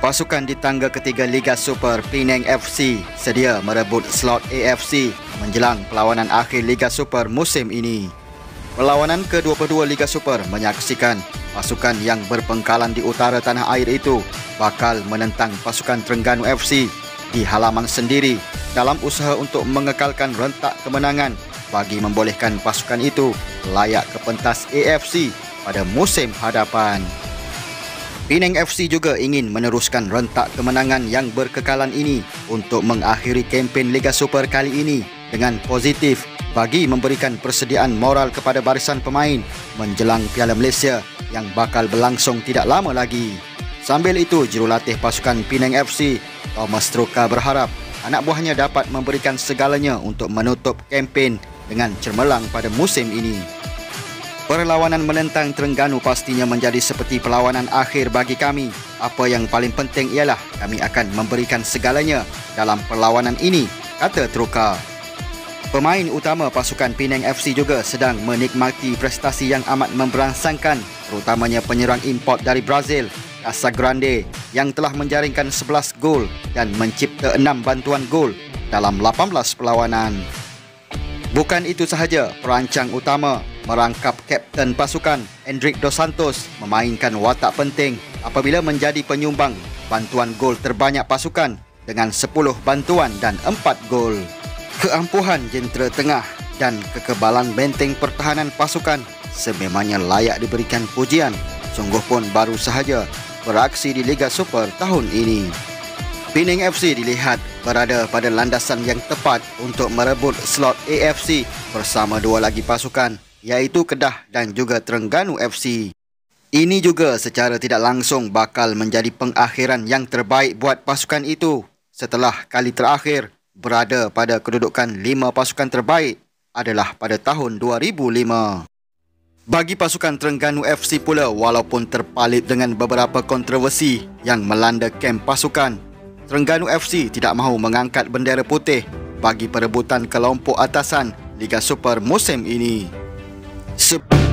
Pasukan di tangga ketiga Liga Super Penang FC sedia merebut slot AFC menjelang perlawanan akhir Liga Super musim ini. Perlawanan ke-22 Liga Super menyaksikan pasukan yang berpengkalan di utara tanah air itu bakal menentang pasukan Terengganu FC di halaman sendiri dalam usaha untuk mengekalkan rentak kemenangan bagi membolehkan pasukan itu layak ke pentas AFC pada musim hadapan. Penang FC juga ingin meneruskan rentak kemenangan yang berkekalan ini untuk mengakhiri kempen Liga Super kali ini dengan positif bagi memberikan persediaan moral kepada barisan pemain menjelang Piala Malaysia yang bakal berlangsung tidak lama lagi. Sambil itu, jurulatih pasukan Penang FC, Thomas Stroka, berharap anak buahnya dapat memberikan segalanya untuk menutup kempen dengan cemerlang pada musim ini. Perlawanan menentang Terengganu pastinya menjadi seperti perlawanan akhir bagi kami. Apa yang paling penting ialah kami akan memberikan segalanya dalam perlawanan ini, kata Stroka. Pemain utama pasukan Penang FC juga sedang menikmati prestasi yang amat memberangsangkan, terutamanya penyerang import dari Brazil, Casagrande, yang telah menjaringkan 11 gol dan mencipta 6 bantuan gol dalam 18 perlawanan. Bukan itu sahaja, perancang utama merangkap kapten pasukan Hendrik Dos Santos memainkan watak penting apabila menjadi penyumbang bantuan gol terbanyak pasukan dengan 10 bantuan dan 4 gol. Keampuhan jentera tengah dan kekebalan benteng pertahanan pasukan sememangnya layak diberikan pujian, sungguh pun baru sahaja beraksi di Liga Super tahun ini. Penang FC dilihat berada pada landasan yang tepat untuk merebut slot AFC bersama dua lagi pasukan, iaitu Kedah dan juga Terengganu FC. Ini juga secara tidak langsung bakal menjadi pengakhiran yang terbaik buat pasukan itu setelah kali terakhir berada pada kedudukan 5 pasukan terbaik adalah pada tahun 2005. Bagi pasukan Terengganu FC pula, walaupun terpalit dengan beberapa kontroversi yang melanda kem pasukan, Terengganu FC tidak mahu mengangkat bendera putih bagi perebutan kelompok atasan Liga Super musim ini.